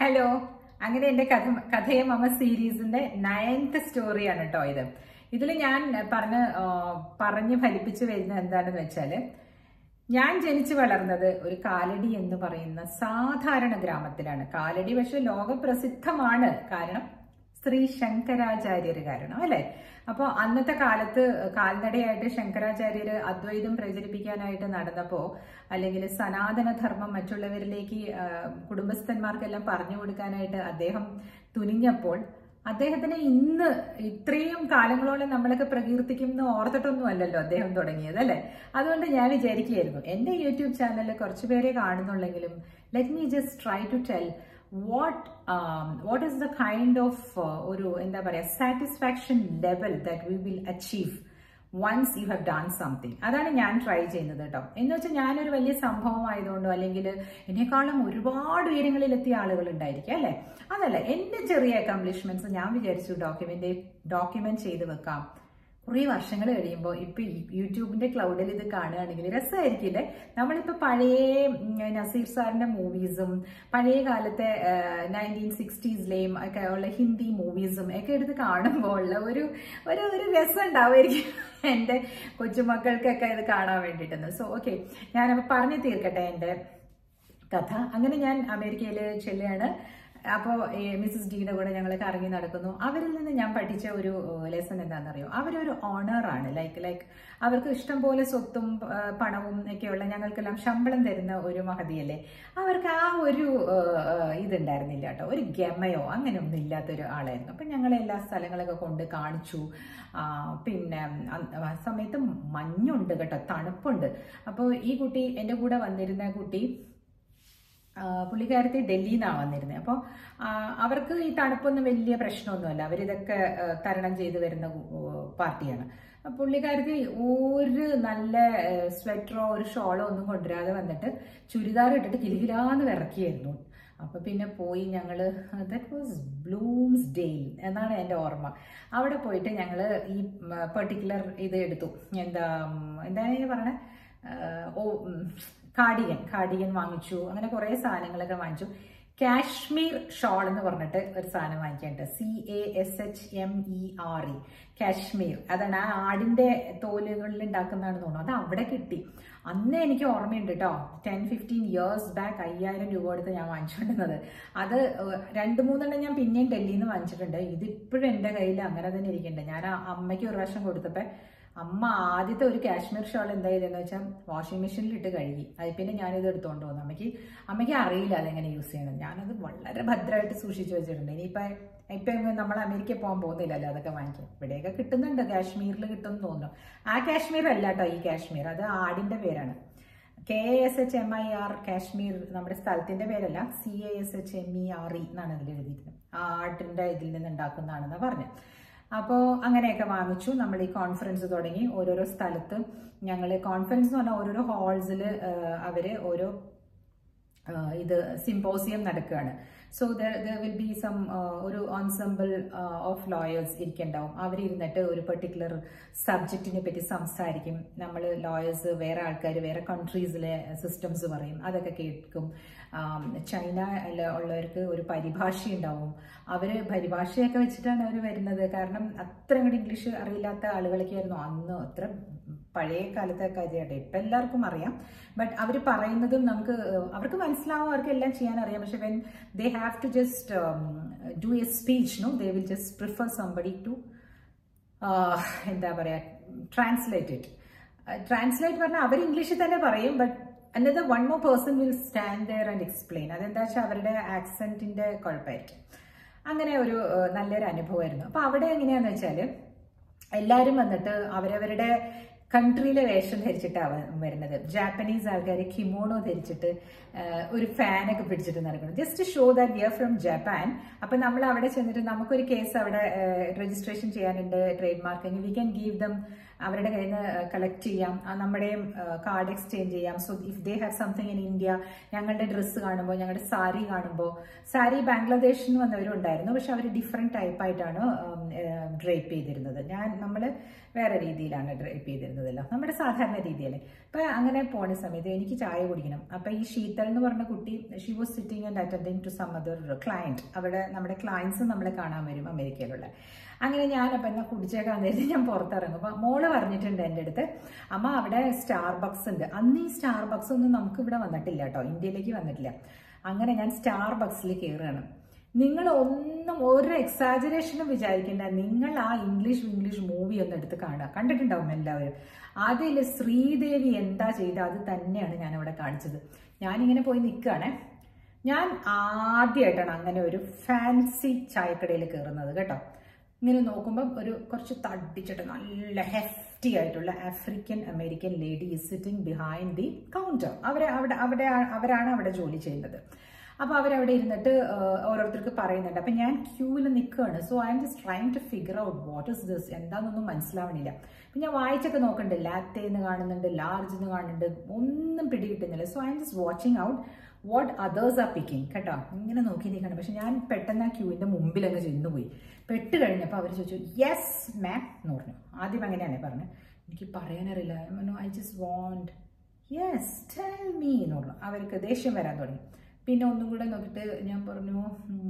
Hello, അങ്ങനെ എന്റെ കഥയെ മമ സീരീസിന്റെ 9th സ്റ്റോറിയാണ് കേട്ടോ ഇത്. ഇതിൽ ഞാൻ പറഞ്ഞ് ഫലിപ്പിച്ചു വരുന്നത് എന്താണെന്ന് വെച്ചാല്, ഞാൻ ജനിച്ചു വളർന്നത് ഒരു കാലടി എന്ന് പറയുന്ന സാധാരണ ഗ്രാമത്തിലാണ്. കാലടി പക്ഷെ ലോകപ്രസിദ്ധമാണ്, കാരണം ശ്രീ ശങ്കരാചാര്യര് കാരണം അല്ലെ. അപ്പൊ അന്നത്തെ കാലത്ത് കാൽനടയായിട്ട് ശങ്കരാചാര്യര് അദ്വൈതം പ്രചരിപ്പിക്കാനായിട്ട് നടന്നപ്പോ, അല്ലെങ്കിൽ സനാതനധർമ്മം മറ്റുള്ളവരിലേക്ക് കുടുംബസ്ഥന്മാർക്കെല്ലാം പറഞ്ഞു കൊടുക്കാനായിട്ട് അദ്ദേഹം തുനിഞ്ഞപ്പോൾ, അദ്ദേഹത്തിന് ഇന്ന് ഇത്രയും കാലങ്ങളോളം നമ്മളൊക്കെ പ്രകീർത്തിക്കുന്ന ഓർത്തിട്ടൊന്നും അല്ലല്ലോ അദ്ദേഹം തുടങ്ങിയത് അല്ലെ. അതുകൊണ്ട് ഞാൻ വിചാരിക്കുകയായിരുന്നു, എന്റെ യൂട്യൂബ് ചാനലിൽ കുറച്ചുപേരെ കാണുന്നുള്ളെങ്കിലും let me just try to tell what is the kind of ഒരു എന്താ പറയാ satisfaction level that we will achieve once you have done something. അതാണ് ഞാൻ ട്രൈ ചെയ്യുന്നത് കേട്ടോ. എന്ന് വെച്ചാൽ ഞാനൊരു വലിയ സംഭവം ആയതുകൊണ്ടോ അല്ലെങ്കിൽ എന്നെക്കാളും ഒരുപാട് ഉയരങ്ങളിലെത്തിയ ആളുകൾ ഉണ്ടായിരിക്കും അല്ലെ. അതല്ല, എന്റെ ചെറിയ അക്കംപ്ലിഷ്മെന്റ്സ് ഞാൻ വിചാരിച്ചു ഡോക്യുമെന്റ് ചെയ്ത് വെക്കാം. കുറേ വർഷങ്ങൾ കഴിയുമ്പോൾ ഇപ്പൊ യൂട്യൂബിന്റെ ക്ലൗഡിൽ ഇത് കാണുകയാണെങ്കിൽ രസമായിരിക്കില്ലേ. നമ്മളിപ്പോ പഴയ നസീർ സാറിന്റെ മൂവീസും പഴയ കാലത്തെ 1960s ഒക്കെ ഉള്ള ഹിന്ദി മൂവീസും ഒക്കെ എടുത്ത് കാണുമ്പോൾ ഉള്ള ഒരു രസം ഉണ്ടാവുമായിരിക്കും എന്റെ കൊച്ചുമക്കൾക്കൊക്കെ ഇത് കാണാൻ വേണ്ടിയിട്ടെന്ന്. സോ ഓക്കെ, ഞാനപ്പോ പറഞ്ഞു തീർക്കട്ടെ എന്റെ കഥ. അങ്ങനെ ഞാൻ അമേരിക്കയിൽ ചെല്ലുകയാണ്. അപ്പോൾ മിസ്സസ് ഡിയുടെ കൂടെ ഞങ്ങൾ കറങ്ങി നടക്കുന്നു. അവരിൽ നിന്ന് ഞാൻ പഠിച്ച ഒരു ലെസൺ എന്താണെന്നറിയോ, അവരൊരു ഓണറാണ്. ലൈക്ക് അവർക്ക് ഇഷ്ടം പോലെ സ്വത്തും പണവും ഒക്കെയുള്ള, ഞങ്ങൾക്കെല്ലാം ശമ്പളം തരുന്ന ഒരു മഹതിയല്ലേ. അവർക്ക് ആ ഒരു ഇതുണ്ടായിരുന്നില്ല കേട്ടോ, ഒരു ഗമയോ അങ്ങനെയൊന്നും ഇല്ലാത്തൊരു ആളായിരുന്നു. അപ്പം ഞങ്ങളെ എല്ലാ സ്ഥലങ്ങളൊക്കെ കൊണ്ട് കാണിച്ചു. പിന്നെ ആ സമയത്ത് മഞ്ഞുണ്ട് കേട്ടോ, തണുപ്പുണ്ട്. അപ്പോൾ ഈ കുട്ടി, എൻ്റെ കൂടെ വന്നിരുന്ന കുട്ടി, പുള്ളിക്കാരത്തി ഡൽഹിയിൽ നിന്നാണ് വന്നിരുന്നത്. അപ്പോൾ അവർക്ക് ഈ തണുപ്പൊന്നും വലിയ പ്രശ്നമൊന്നുമല്ല, അവരിതൊക്കെ തരണം ചെയ്ത് വരുന്ന പാർട്ടിയാണ്. പുള്ളിക്കാരത്തി ഒരു നല്ല സ്വെറ്ററോ ഒരു ഷോളോ ഒന്നും കൊണ്ടുവരാതെ വന്നിട്ട് ചുരിദാർ ഇട്ടിട്ട് കിലുകിലാന്ന് വിറക്കിയായിരുന്നു. അപ്പൊ പിന്നെ പോയി ഞങ്ങള്, ദാറ്റ് വാസ് ബ്ലൂംസ്ഡെയിൽ എന്നാണ് എൻ്റെ ഓർമ്മ. അവിടെ പോയിട്ട് ഞങ്ങള് ഈ പെർട്ടിക്കുലർ ഇത് എടുത്തു. എന്താണ് ഈ പറഞ്ഞത്, കാർഡിഗൻ വാങ്ങിച്ചു. അങ്ങനെ കുറെ സാധനങ്ങളൊക്കെ വാങ്ങിച്ചു. കാശ്മീർ ഷോൾ എന്ന് പറഞ്ഞിട്ട് ഒരു സാധനം വാങ്ങിക്കാനുണ്ട്, CASHMERE, കാശ്മീർ. അതാണ് ആ ആടിന്റെ തോലുകളിൽ ഉണ്ടാക്കുന്നതാണെന്ന് തോന്നുന്നു. അത് അവിടെ കിട്ടി. അന്ന് എനിക്ക് ഓർമ്മയുണ്ട് കേട്ടോ, 10-15 years ബാക്ക് 5000 രൂപ കൊടുത്ത് ഞാൻ വാങ്ങിച്ചുകൊണ്ടിരുന്നത്. അത് 2-3 ഞാൻ പിന്നെയും ഡൽഹിയിൽ നിന്ന് വാങ്ങിച്ചിട്ടുണ്ട്. ഇതിപ്പോഴും എൻ്റെ കയ്യിൽ അങ്ങനെ തന്നെ ഇരിക്കുന്നുണ്ട്. ഞാൻ അമ്മയ്ക്ക് ഒരു പ്രാവശ്യം കൊടുത്തപ്പോൾ അമ്മ ആദ്യത്തെ ഒരു കാശ്മീർ ഷോൾ എന്താ ചെയ്തെന്ന് വെച്ചാൽ വാഷിംഗ് മെഷീനിൽ ഇട്ട് കഴുകി. അത് പിന്നെ ഞാനിത് എടുത്തുകൊണ്ട് വന്നു. അമ്മയ്ക്ക് അറിയില്ല അതെങ്ങനെ യൂസ് ചെയ്യണം. ഞാനത് വളരെ ഭദ്രമായിട്ട് സൂക്ഷിച്ചു വെച്ചിട്ടുണ്ട്. ഇപ്പം നമ്മൾ അമേരിക്കയിൽ പോകാൻ പോകുന്നില്ലല്ലോ അതൊക്കെ വാങ്ങിക്കാൻ. ഇവിടെയൊക്കെ കിട്ടുന്നുണ്ട്, കാശ്മീരിൽ കിട്ടുമെന്ന് തോന്നുന്നു. ആ കാശ്മീർ അല്ല കേട്ടോ ഈ കാശ്മീർ, അത് ആടിന്റെ പേരാണ്. KASHMER കാശ്മീർ നമ്മുടെ സ്ഥലത്തിന്റെ പേരല്ല, CASHMERE എന്നാണ് അതിൽ എഴുതിയിരുന്നത്. ആ ആടിന്റെ ഇതിൽ നിന്ന് ഉണ്ടാക്കുന്നതാണെന്ന് പറഞ്ഞു. അപ്പോൾ അങ്ങനെയൊക്കെ വാങ്ങിച്ചു. നമ്മൾ ഈ കോൺഫറൻസ് തുടങ്ങി. ഓരോരോ സ്ഥലത്ത് ഞങ്ങൾ കോൺഫറൻസ് എന്ന് പറഞ്ഞാൽ ഓരോരോ ഹാൾസിൽ അവര് ഓരോ ഇത് സിംപോസിയം നടക്കുകയാണ്. So there will be some ഒരു ഓൺസംബിൾ ഓഫ് ലോയേഴ്സ് ഇരിക്കുന്നുണ്ടാവും. അവരിരുന്നിട്ട് ഒരു പെർട്ടിക്കുലർ സബ്ജക്റ്റിനെ പറ്റി സംസാരിക്കും. നമ്മൾ ലോയേഴ്സ് വേറെ ആൾക്കാർ വേറെ കൺട്രീസിലെ സിസ്റ്റംസ് പറയും, അതൊക്കെ കേൾക്കും. ചൈന ഉള്ളവർക്ക് ഒരു പരിഭാഷ ഉണ്ടാവും. അവര് പരിഭാഷയൊക്കെ വെച്ചിട്ടാണ് അവർ വരുന്നത്. കാരണം അത്ര അങ്ങോട്ട് ഇംഗ്ലീഷ് അറിയില്ലാത്ത ആളുകളൊക്കെ ആയിരുന്നു അന്ന്. അത്ര പഴയ കാലത്തെ കാര്യമായിട്ട് ഇപ്പം എല്ലാവർക്കും അറിയാം. ബട്ട് അവർ പറയുന്നതും അവർക്ക് മനസ്സിലാവും, അവർക്ക് എല്ലാം ചെയ്യാൻ അറിയാം. പക്ഷെ when they have to just do a speech, no, they will just prefer somebody to എന്താ പറയാ, ട്രാൻസ്ലേറ്റ് പറഞ്ഞാൽ അവർ ഇംഗ്ലീഷിൽ തന്നെ പറയും. But another one more person will stand there and explain. അതെന്താ വെച്ചാൽ അവരുടെ ആക്സെന്റിന്റെ കുഴപ്പമായിരിക്കും. അങ്ങനെ ഒരു നല്ലൊരു അനുഭവമായിരുന്നു. അപ്പൊ അവിടെ എങ്ങനെയാന്ന് വെച്ചാല് എല്ലാവരും വന്നിട്ട് അവരവരുടെ കൺട്രിയിലെ വേഷം ധരിച്ചിട്ടാണ് വരുന്നത്. ജാപ്പനീസ് ആൾക്കാർ കിമോണോ ധരിച്ചിട്ട് ഒരു ഫാനൊക്കെ പിടിച്ചിട്ട് നടക്കണം, just show that we are from Japan. അപ്പൊ നമ്മൾ അവിടെ ചെന്നിട്ട് നമുക്കൊരു കേസ് അവിടെ രജിസ്ട്രേഷൻ ചെയ്യാനുണ്ട്, trade marking. We can give them അവരുടെ കയ്യിൽ നിന്ന് കളക്ട് ചെയ്യാം, നമ്മുടെയും കാർഡ് എക്സ്ചേഞ്ച് ചെയ്യാം. So if they have something in India, ഞങ്ങളുടെ ഡ്രസ്സ് കാണുമ്പോൾ, ഞങ്ങളുടെ സാരി കാണുമ്പോൾ, സാരി ബാംഗ്ലാദേശിൽ നിന്ന് വന്നവരുണ്ടായിരുന്നു, പക്ഷെ അവർ ഡിഫറെൻറ്റ് ടൈപ്പായിട്ടാണ് ഡ്രേപ്പ് ചെയ്തിരുന്നത്. നമ്മൾ വേറെ രീതിയിലാണ് ഡ്രേപ്പ് ചെയ്തിരുന്നതല്ലോ, നമ്മുടെ സാധാരണ രീതിയല്ലേ. അപ്പം അങ്ങനെ പോണ സമയത്ത് എനിക്ക് ചായ കുടിക്കണം. അപ്പം ഈ ശീതൽ എന്ന് പറഞ്ഞ കുട്ടി, she was sitting and attending to some other client. അവിടെ നമ്മുടെ ക്ലയൻസ് നമ്മളെ കാണാൻ വരും, അമേരിക്കയിലുള്ള. അങ്ങനെ ഞാനപ്പം എന്നാൽ കുടിച്ചേക്കാൻ നേരത്തെ ഞാൻ പുറത്തിറങ്ങും. അപ്പം മോള് പറഞ്ഞിട്ടുണ്ട് എൻ്റെ അടുത്ത്, അമ്മ അവിടെ സ്റ്റാർബക്സ് ഉണ്ട്. അന്ന് ഈ സ്റ്റാർബക്സ് ഒന്നും നമുക്ക് ഇവിടെ വന്നിട്ടില്ല കേട്ടോ, ഇന്ത്യയിലേക്ക് വന്നിട്ടില്ല. അങ്ങനെ ഞാൻ സ്റ്റാർബക്സിൽ കയറുകയാണ്. നിങ്ങൾ ഒന്നും ഒരു എക്സാജറേഷനും വിചാരിക്കേണ്ട. നിങ്ങൾ ആ ഇംഗ്ലീഷ് മൂവി ഒന്ന് എടുത്ത് കാണുക, കണ്ടിട്ടുണ്ടാവും എല്ലാവരും. അതിൽ ശ്രീദേവി എന്താ ചെയ്തത് അത് തന്നെയാണ് ഞാൻ അവിടെ കാണിച്ചത്. ഞാനിങ്ങനെ പോയി നിൽക്കുകയാണേ. ഞാൻ ആദ്യമായിട്ടാണ് അങ്ങനെ ഒരു ഫാൻസി ചായക്കടയിൽ കയറുന്നത് കേട്ടോ. ഇങ്ങനെ നോക്കുമ്പം കുറച്ച് തടിച്ചിട്ട് നല്ല ഹെഫ്റ്റി ആയിട്ടുള്ള African American lady is sitting behind the counter. അവരാണ് അവിടെ ജോലി ചെയ്യുന്നത്. അപ്പോൾ അവരവിടെ ഇരുന്നിട്ട് ഓരോരുത്തർക്ക് പറയുന്നുണ്ട്. അപ്പം ഞാൻ ക്യൂവിൽ നിൽക്കുകയാണ്. So I'm just trying to figure out what is this, എന്താണെന്നൊന്നും മനസ്സിലാവണില്ല. അപ്പം ഞാൻ വായിച്ചൊക്കെ നോക്കുന്നുണ്ട്, ലാറ്റെ എന്ന് കാണുന്നുണ്ട്, ലാർജ് എന്ന് കാണുന്നുണ്ട്, ഒന്നും പിടികിട്ടുന്നില്ല. So I'm just watching out what others are picking കേട്ടോ. ഇങ്ങനെ നോക്കി നിൽക്കണം. പക്ഷെ ഞാൻ പെട്ടെന്ന് ആ ക്യൂവിൻ്റെ മുമ്പിൽ അങ്ങ് ചെന്നുപോയി. പെട്ട് കഴിഞ്ഞപ്പോൾ അവർ ചോദിച്ചു യെസ് മാം എന്ന് പറഞ്ഞു. ആദ്യം അങ്ങനെയാണ് പറഞ്ഞത്. എനിക്ക് പറയാനറിയില്ല. I just want yes tell me എന്ന് പറഞ്ഞു. അവർക്ക് ദേഷ്യം വരാൻ തുടങ്ങി. പിന്നെ ഒന്നും കൂടെ നോക്കിയിട്ട് ഞാൻ പറഞ്ഞു,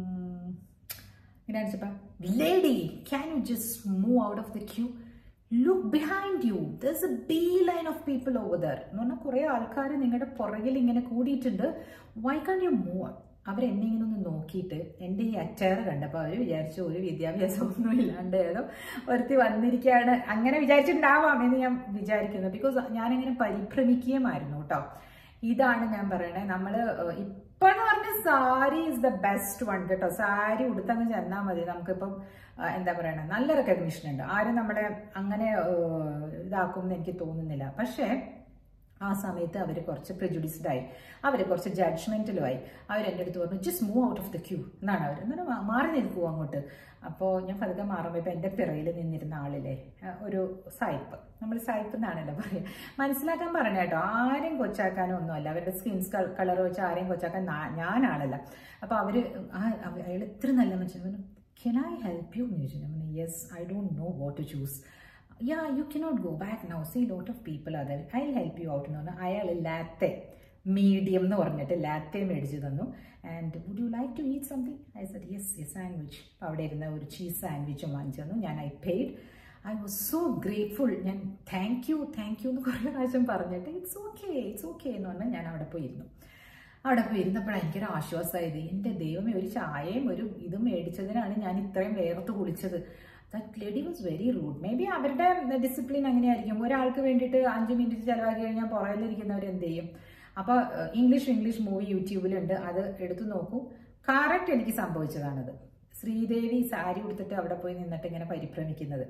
ഇങ്ങനെ അടിച്ചപ്പോൾ, lady can you just move out of the queue, look behind you, there's a beeline of people over there എന്ന് പറഞ്ഞാൽ കുറേ ആൾക്കാർ നിങ്ങളുടെ പുറകിൽ ഇങ്ങനെ കൂടിയിട്ടുണ്ട്, why can't you move? അവരെന്നെ ഇങ്ങനെ ഒന്ന് നോക്കിയിട്ട് എൻ്റെ ഈ അറ്റയർ കണ്ടപ്പോൾ അവർ വിചാരിച്ചു ഒരു വിദ്യാഭ്യാസമൊന്നും ഇല്ലാണ്ട് ഏതോ ഒരുത്തി വന്നിരിക്കുകയാണ്, അങ്ങനെ വിചാരിച്ചിട്ടുണ്ടാവാം എന്ന് ഞാൻ വിചാരിക്കുന്നു. ബിക്കോസ് ഞാനങ്ങനെ പരിഭ്രമിക്കുകയുമായിരുന്നു കേട്ടോ. ഇതാണ് ഞാൻ പറയണേ, നമ്മൾ ഇപ്പം എന്ന് പറഞ്ഞാൽ sari is the best one കേട്ടോ. സാരി ഉടുത്തങ്ങ് ചെന്നാൽ മതി, നമുക്കിപ്പം എന്താ പറയണേ, നല്ല റെക്കഗ്നിഷൻ ഉണ്ട്. ആരും നമ്മളെ അങ്ങനെ ഇതാക്കും എന്ന് എനിക്ക് തോന്നുന്നില്ല. പക്ഷേ ആ സമയത്ത് അവർ കുറച്ച് പ്രെജുഡിസ്ഡ് ആയി, അവർ കുറച്ച് ജഡ്ജ്മെന്റിലുമായി. അവരെൻ്റെ അടുത്ത് പറഞ്ഞു just move out of the queue എന്നാണ് അവർ. എന്നാലും മാറി നിൽക്കുമോ അങ്ങോട്ട്. അപ്പോൾ ഞാൻ പതുക്കെ മാറുമ്പോൾ ഇപ്പം എൻ്റെ പിറയിൽ നിന്നിരുന്ന ആളില്ലേ, ഒരു സായിപ്പ്, നമ്മൾ സായിപ്പ് എന്നാണല്ലോ പറയുക, മനസ്സിലാക്കാൻ പറഞ്ഞ കേട്ടോ. ആരെയും കൊച്ചാക്കാനോ ഒന്നുമല്ല, അവരുടെ സ്കിൻ കളർ വെച്ച് ആരെയും കൊച്ചാക്കാൻ ഞാനാണല്ല. അപ്പോൾ അയാൾ ഇത്ര നല്ല മനുഷ്യൻ, can I help you? Yes, I don't know what to choose. Yeah, you cannot go back now. See, lot of people are there. I'll help you out. അയാൾ ലാറ്റെ മീഡിയം എന്ന് പറഞ്ഞിട്ട് ലാറ്റെ മേടിച്ചു തന്നു. And would you like to eat something? I said yes sandwich. അപ്പോൾ അവിടെ ഇരുന്ന ഒരു cheese സാൻഡ്വിച്ചും വാങ്ങിച്ചു തന്നു. ഞാൻ I paid. I was so grateful. ഞാൻ താങ്ക് യു എന്ന് കുറേ പ്രാവശ്യം പറഞ്ഞിട്ട് ഇറ്റ്സ് ഓക്കെ എന്ന് പറഞ്ഞാൽ ഞാൻ അവിടെ പോയിരുന്നു. അവിടെ പോയി ഇരുന്നപ്പോഴാണ് എനിക്കൊരു ആശ്വാസമായത്. എൻ്റെ ദൈവമേ, ഒരു ചായയും ഒരു ഇതും മേടിച്ചതിനാണ് ഞാൻ ഇത്രയും വേർത്ത് കുളിച്ചത്. That lady was very rude. Maybe അവരുടെ ഡിസിപ്ലിൻ അങ്ങനെയായിരിക്കും. ഒരാൾക്ക് വേണ്ടിയിട്ട് 5 മിനിറ്റ് ചിലവാക്കി കഴിഞ്ഞാൽ പുറകിലിരിക്കുന്നവർ എന്ത് ചെയ്യും. അപ്പോൾ ഇംഗ്ലീഷ് മൂവി യൂട്യൂബിലുണ്ട്, അത് എടുത്തു നോക്കൂ. കറക്റ്റ് എനിക്ക് സംഭവിച്ചതാണത്. ശ്രീദേവി സാരി ഉടുത്തിട്ട് അവിടെ പോയി നിന്നിട്ട് ഇങ്ങനെ പരിഭ്രമിക്കുന്നത്.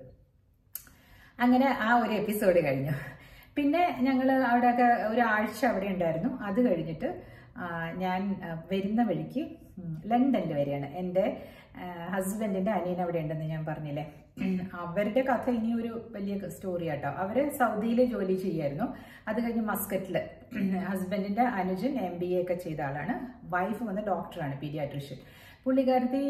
അങ്ങനെ ആ ഒരു എപ്പിസോഡ് കഴിഞ്ഞു. പിന്നെ ഞങ്ങൾ അവിടെയൊക്കെ ഒരാഴ്ച അവിടെ ഉണ്ടായിരുന്നു. അത് കഴിഞ്ഞിട്ട് ഞാൻ വരുന്ന വഴിക്ക് ലണ്ടനിൽ വരികയാണ്. എൻ്റെ ഹസ്ബൻഡിൻ്റെ അനിയൻ അവിടെ ഉണ്ടെന്ന് ഞാൻ പറഞ്ഞില്ലേ. അവരുടെ കഥ ഇനി ഒരു വലിയ സ്റ്റോറി ആട്ടോ. അവർ സൗദിയിൽ ജോലി ചെയ്യായിരുന്നു. അത് കഴിഞ്ഞ് മസ്കറ്റിൽ ഹസ്ബൻഡിൻ്റെ അനുജൻ MBA ഒക്കെ ചെയ്ത ആളാണ്. വൈഫ് വന്ന് ഡോക്ടറാണ്, പീഡിയാട്രിഷ്യൻ. പുള്ളിക്കാരത്തി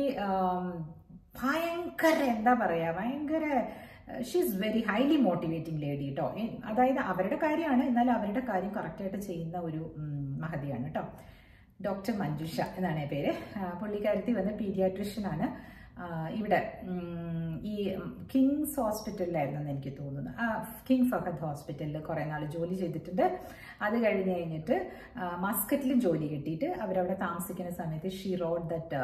ഭയങ്കര she is very highly motivating lady കേട്ടോ. അതായത് അവരുടെ കാര്യമാണ്, എന്നാൽ അവരുടെ കാര്യം കറക്റ്റായിട്ട് ചെയ്യുന്ന ഒരു മഹതിയാണ് കേട്ടോ. ഡോക്ടർ മഞ്ജുഷ എന്നാണ് പേര്. പുള്ളിക്കാരത്തി വന്ന് പീഡിയാട്രിഷ്യനാണ്. ഇവിടെ ഈ കിങ്സ് ഹോസ്പിറ്റലിലായിരുന്നെന്ന് എനിക്ക് തോന്നുന്നു. കിങ് ഫഹദ് ഹോസ്പിറ്റലിൽ കുറേ നാൾ ജോലി ചെയ്തിട്ടുണ്ട്. അത് കഴിഞ്ഞിട്ട് മസ്കറ്റിലും ജോലി കിട്ടിയിട്ട് അവരവിടെ താമസിക്കുന്ന സമയത്ത് she wrote that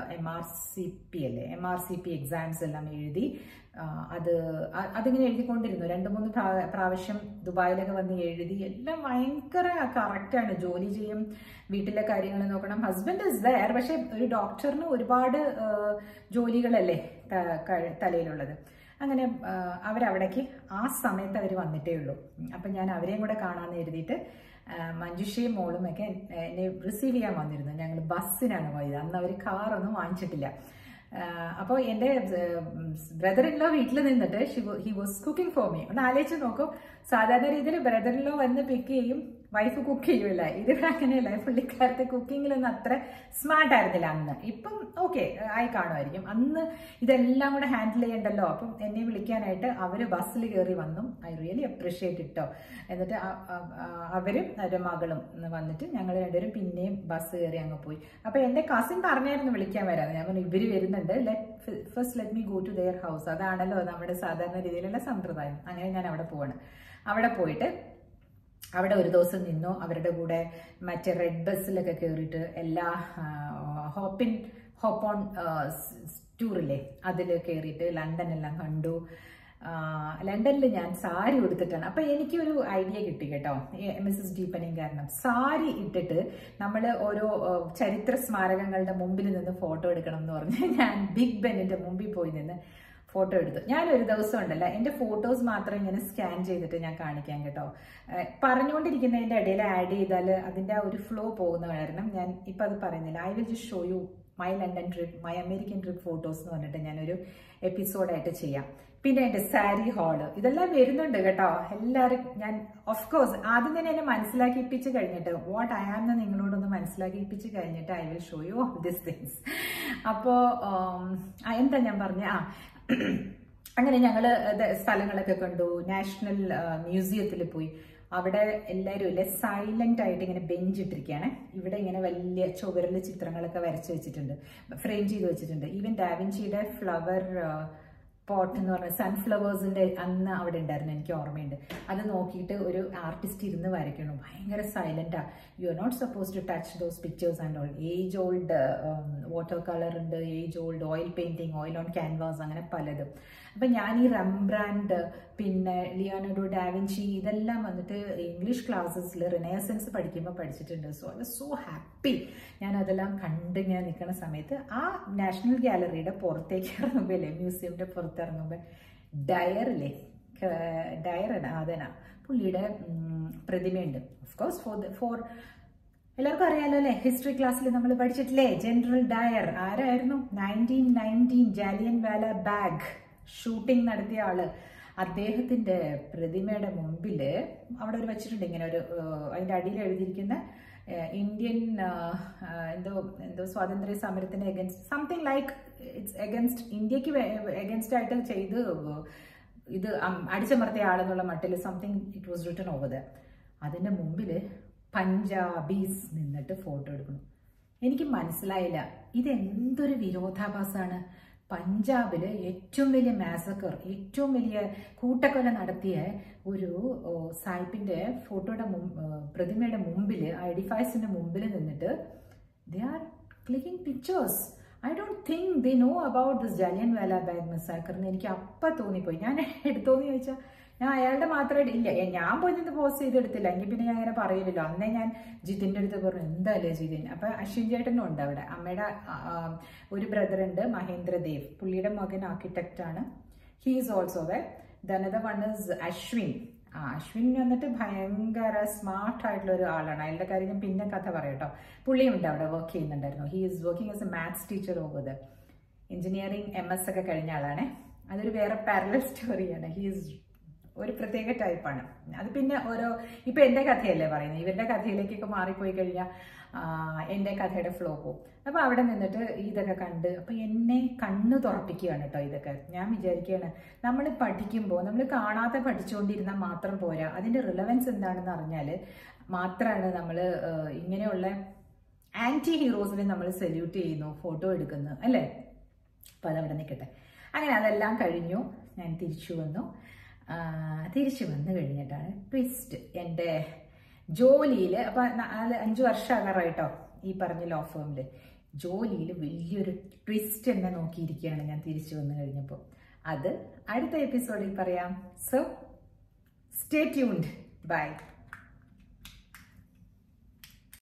MRCP exams എല്ലാം എഴുതി. അതിങ്ങനെ എഴുതിക്കൊണ്ടിരുന്നു. 2-3 പ്രാവശ്യം ദുബായിലൊക്കെ വന്ന് എഴുതി. എല്ലാം ഭയങ്കര കറക്റ്റാണ്. ജോലി ചെയ്യും, വീട്ടിലെ കാര്യങ്ങൾ നോക്കണം. Husband is there. പക്ഷെ ഒരു ഡോക്ടറിന് ഒരുപാട് ജോലികളല്ലേ തലയിലുള്ളത്. അങ്ങനെ അവരവിടേക്ക് ആ സമയത്ത് അവർ വന്നിട്ടേ ഉള്ളൂ. അപ്പം ഞാൻ അവരെയും കൂടെ കാണാമെന്ന് എഴുതിയിട്ട് മഞ്ജുഷയും മോളും ഒക്കെ എന്നെ റിസീവ് ചെയ്യാൻ വന്നിരുന്നു. ഞങ്ങൾ ബസ്സിനാണ് പോയത്. അന്ന് അവർ കാറൊന്നും വാങ്ങിച്ചിട്ടില്ല. അപ്പോൾ എൻ്റെ ബ്രദർ ഇൻ ലോ വീട്ടിൽ നിന്നിട്ട് he was cooking for me. ഒന്ന് ആലോചിച്ച് നോക്കും, സാധാരണ രീതിയിൽ ബ്രദർ ഇൻ ലോ വന്ന് പിക്ക് ചെയ്യും, വൈഫ് കുക്ക് ചെയ്യൂല. ഇത് അങ്ങനെയല്ല, പുള്ളിക്കാരത്തെ കുക്കിങ്ങിലൊന്നും അത്ര സ്മാർട്ട് ആയിരുന്നില്ല അന്ന്. ഇപ്പം ഓക്കെ ആയി കാണുമായിരിക്കും. അന്ന് ഇതെല്ലാം കൂടെ ഹാൻഡിൽ ചെയ്യണ്ടല്ലോ. അപ്പം എന്നെ വിളിക്കാനായിട്ട് അവര് ബസ്സിൽ കയറി വന്നു. ഐ റിയലി അപ്രീഷിയേറ്റ് ഇട്ടോ. എന്നിട്ട് അവരും അവരുടെ മകളും വന്നിട്ട് ഞങ്ങൾ രണ്ടുപേരും പിന്നെയും ബസ് കയറി അങ്ങ് പോയി. അപ്പൊ എന്റെ കസിൻ പറഞ്ഞായിരുന്നു വിളിക്കാൻ വരാന്ന്. ഞാൻ പറഞ്ഞു ഇവര് വരുന്നുണ്ട്, first let me go to their house. അതാണല്ലോ നമ്മുടെ സാധാരണ രീതിയിലുള്ള സമ്പ്രദായം. അങ്ങനെ ഞാൻ അവിടെ പോവാണ്. അവിടെ പോയിട്ട് അവിടെ ഒരു ദിവസം നിന്നു. അവരുടെ കൂടെ മറ്റേ റെഡ് ബസ്സിലൊക്കെ കയറിയിട്ട് എല്ലാ ഹോപ്പ് ഓൺ ടൂറില്ലേ അതിൽ കയറിയിട്ട് ലണ്ടനെല്ലാം കണ്ടു. ലണ്ടനിൽ ഞാൻ സാരി ഉടുത്തിട്ടാണ്. അപ്പൊ എനിക്കൊരു ഐഡിയ കിട്ടി കേട്ടോ, മിസ്സസ് ഡീപ്പനിങ്. കാരണം സാരി ഇട്ടിട്ട് നമ്മൾ ഓരോ ചരിത്ര സ്മാരകങ്ങളുടെ മുമ്പിൽ നിന്ന് ഫോട്ടോ എടുക്കണം എന്ന് പറഞ്ഞ് ഞാൻ ബിഗ് ബെന്നിന്റെ മുമ്പിൽ പോയി നിന്ന് ഫോട്ടോ എടുത്തു. ഞാനൊരു ദിവസം ഉണ്ടല്ലോ, എൻ്റെ ഫോട്ടോസ് മാത്രം ഇങ്ങനെ സ്കാൻ ചെയ്തിട്ട് ഞാൻ കാണിക്കാം കേട്ടോ. പറഞ്ഞുകൊണ്ടിരിക്കുന്നതിൻ്റെ ഇടയിൽ ആഡ് ചെയ്താൽ അതിൻ്റെ ഒരു ഫ്ലോ പോകുന്ന കാരണം ഞാൻ ഇപ്പം അത് പറയുന്നില്ല. I will just show you my London trip, my American trip photos എന്ന് പറഞ്ഞിട്ട് ഞാനൊരു എപ്പിസോഡായിട്ട് ചെയ്യാം. പിന്നെ എൻ്റെ സാരി ഹാള് ഇതെല്ലാം വരുന്നുണ്ട് കേട്ടോ. എല്ലാവരും ഞാൻ ഓഫ് കോഴ്സ് ആദ്യം തന്നെ എന്നെ മനസ്സിലാക്കിപ്പിച്ച് കഴിഞ്ഞിട്ട് വാട്ട് ഐ ആം എന്ന് നിങ്ങളോടൊന്ന് മനസ്സിലാക്കിപ്പിച്ച് കഴിഞ്ഞിട്ട് I will show you of this things. അപ്പോൾ എന്താ ഞാൻ പറഞ്ഞ അങ്ങനെ ഞങ്ങള് സ്ഥലങ്ങളൊക്കെ കണ്ടു. നാഷണൽ മ്യൂസിയത്തിൽ പോയി. അവിടെ എല്ലാവരും ഇല്ലേ സൈലന്റ് ആയിട്ട് ഇങ്ങനെ ബെഞ്ച് ഇട്ടിരിക്കുകയാണ്. ഇവിടെ ഇങ്ങനെ വലിയ ചുവരിൽ ചിത്രങ്ങളൊക്കെ വരച്ചു വെച്ചിട്ടുണ്ട്, ഫ്രെയിം ചെയ്ത് വെച്ചിട്ടുണ്ട്. ഈവൻ ഡാവിഞ്ചിയുടെ ഫ്ലവർ പോട്ട് എന്ന് പറഞ്ഞ സൺഫ്ലവേഴ്സിന്റെ അന്ന് അവിടെ ഉണ്ടായിരുന്നു, എനിക്ക് ഓർമ്മയുണ്ട്. അത് നോക്കിയിട്ട് ഒരു ആർട്ടിസ്റ്റ് ഇരുന്ന് വരയ്ക്കണം. ഭയങ്കര സൈലന്റാ. You are not suppose to touch those pictures and all. Age old water colour ഉണ്ട്, age old oil painting, oil on canvas, അങ്ങനെ പലതും. അപ്പൊ ഞാൻ ഈ റംബ്രാൻഡ് പിന്നെ ലിയോനാർഡോ ഡാവിഞ്ചി ഇതെല്ലാം വന്നിട്ട് ഇംഗ്ലീഷ് ക്ലാസ്സസിൽ റിനേസൻസ് പഠിക്കുമ്പോൾ പഠിച്ചിട്ടുണ്ട്. So I was so happy. ഞാൻ അതെല്ലാം കണ്ട് ഞാൻ നിൽക്കുന്ന സമയത്ത് ആ നാഷണൽ ഗാലറിയുടെ പുറത്തേക്ക് ഇറങ്ങുമ്പോൾ അല്ലേ, മ്യൂസിയമിന്റെ പുറത്തിറങ്ങുമ്പോൾ ഡയറില്ലേ, ഡയറാണ് അതനാ പുള്ളിയുടെ പ്രതിമയുണ്ട്. ഓഫ്കോഴ്സ് ഫോർ എല്ലാവർക്കും അറിയാലോ അല്ലെ, ഹിസ്റ്ററി ക്ലാസ്സിൽ നമ്മൾ പഠിച്ചിട്ടില്ലേ, ജനറൽ ഡയർ. ആരായിരുന്നു? 1919 ജാലിയൻ വാല ബാഗ് ഷൂട്ടിംഗ് നടത്തിയ ആള്. അദ്ദേഹത്തിന്റെ പ്രതിമയുടെ മുമ്പില് അവിടെ ഒരു വെച്ചിട്ടുണ്ട് ഇങ്ങനെ ഒരു, അതിന്റെ അടിയിൽ എഴുതിയിരിക്കുന്ന ഇന്ത്യൻ എന്തോ സ്വാതന്ത്ര്യ സമരത്തിന് against something like it's against ഇന്ത്യക്ക് എഗൻസ്റ്റ് ആയിട്ട് ചെയ്ത് ഇത് അടിച്ചമർത്തിയ ആളെന്നുള്ള മട്ടിൽ something it was written over the. അതിന്റെ മുമ്പില് പഞ്ചാബീസ് നിന്നിട്ട് ഫോട്ടോ എടുക്കണം. എനിക്ക് മനസ്സിലായില്ല ഇതെന്തൊരു വിരോധാഭാസമാണ്. പഞ്ചാബില് ഏറ്റവും വലിയ മാസക്കർ, ഏറ്റവും വലിയ കൂട്ടക്കൊല നടത്തിയ ഒരു സാഹിബിന്റെ ഫോട്ടോയുടെ പ്രതിമയുടെ മുമ്പില്, എഡിഫൈസിന്റെ മുമ്പിൽ നിന്നിട്ട് they are clicking pictures. I don't think they know about this Jallianwala Bagh massacre എന്ന് എനിക്ക് അപ്പം തോന്നിപ്പോയി. ഞാൻ എടുത്തോന്ന് ചോദിച്ചാൽ ഞാൻ അയാളുടെ മാത്രമായിട്ട് ഇല്ല, ഞാൻ പോയി നിന്ന് പോസ്റ്റ് ചെയ്തെടുത്തില്ല. എങ്കിൽ പിന്നെ ഞാൻ അങ്ങനെ പറയില്ലല്ലോ. അന്നേ ഞാൻ ജിതിൻ്റെ അടുത്ത് പറഞ്ഞു എന്തായാലും ജിതിൻ. അപ്പൊ അശ്വിൻ ചേട്ടനും ഉണ്ട് അവിടെ. അമ്മയുടെ ഒരു ബ്രദർ ഉണ്ട്, മഹേന്ദ്രദേവ്, പുള്ളിയുടെ മകൻ ആർക്കിടെക്റ്റ് ആണ്. He is also the another one is Ashwin. Ashwin വന്നിട്ട് ഭയങ്കര സ്മാർട്ട് ആയിട്ടുള്ള ഒരു ആളാണ്. അയാളുടെ കാര്യം ഞാൻ പിന്നെ കഥ പറയാം കേട്ടോ. പുള്ളിയുണ്ട് അവിടെ, വർക്ക് ചെയ്യുന്നുണ്ടായിരുന്നു. He is working as a maths teacher over the. Engineering MS ഒക്കെ കഴിഞ്ഞ ആളാണ്. അതൊരു വേറെ പാരലൽ സ്റ്റോറിയാണ്. ഹി ഈസ് ഒരു പ്രത്യേക ടൈപ്പാണ്. അത് പിന്നെ ഓരോ ഇപ്പൊ എന്റെ കഥയല്ലേ പറയുന്നത്, ഇവരുടെ കഥയിലേക്കൊക്കെ മാറിപ്പോയി കഴിഞ്ഞാൽ എന്റെ കഥയുടെ ഫ്ലോ പോകും. അപ്പൊ അവിടെ നിന്നിട്ട് ഇതൊക്കെ കണ്ട് അപ്പൊ എന്നെ കണ്ണ് തുറപ്പിക്കുകയാണ് കേട്ടോ. ഇതൊക്കെ ഞാൻ വിചാരിക്കുകയാണ്, നമ്മൾ പഠിക്കുമ്പോൾ നമ്മൾ കാണാതെ പഠിച്ചുകൊണ്ടിരുന്നാൽ മാത്രം പോരാ, അതിന്റെ റിലവൻസ് എന്താണെന്ന് അറിഞ്ഞാല് മാത്രമാണ് നമ്മൾ ഇങ്ങനെയുള്ള ആന്റി ഹീറോസിനെ നമ്മൾ സല്യൂട്ട് ചെയ്യുന്നു, ഫോട്ടോ എടുക്കുന്നു അല്ലേ. അപ്പൊ അതവിടെ നിൽക്കട്ടെ. അങ്ങനെ അതെല്ലാം കഴിഞ്ഞു. ഞാൻ തിരിച്ചു വന്നു. തിരിച്ചു വന്നു കഴിഞ്ഞിട്ടാണ് ട്വിസ്റ്റ്. എൻ്റെ ജോലിയിൽ അപ്പം 5 വർഷമാകാറായിട്ടോ ഈ പറഞ്ഞ ലോ ഫേമിൽ. ജോലിയിൽ വലിയൊരു ട്വിസ്റ്റ് എന്നെ നോക്കിയിരിക്കുകയാണ് ഞാൻ തിരിച്ചു വന്നു കഴിഞ്ഞപ്പോൾ. അത് അടുത്ത എപ്പിസോഡിൽ പറയാം. So stay tuned. ബൈ.